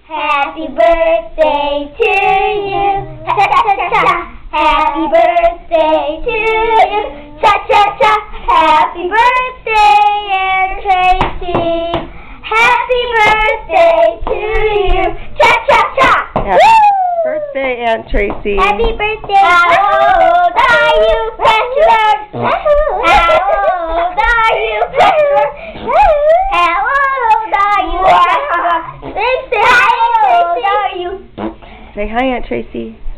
Happy birthday to you. Cha cha cha cha. Happy birthday to you. Cha cha cha. Happy birthday, Aunt Tracy. Happy birthday to you. Cha cha cha. Happy birthday, Aunt Tracy. Happy birthday. How old are you, Pressure? How old are you, Pressure? How old are you, Pressure? Say hi, Aunt Tracy. How old are you? Say hi, Aunt Tracy.